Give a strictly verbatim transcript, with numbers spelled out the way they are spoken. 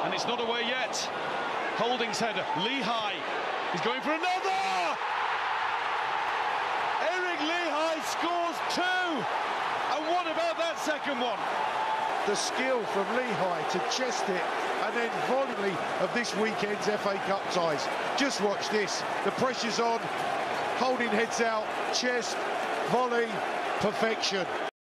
and it's not away yet. Holding's header, Lehigh is going for another! Eric Lehigh scores two! And what about that second one? The skill from Lehigh to chest it, and then volley of this weekend's F A Cup ties. Just watch this, the pressure's on, Holding heads out, chest, volley, perfection.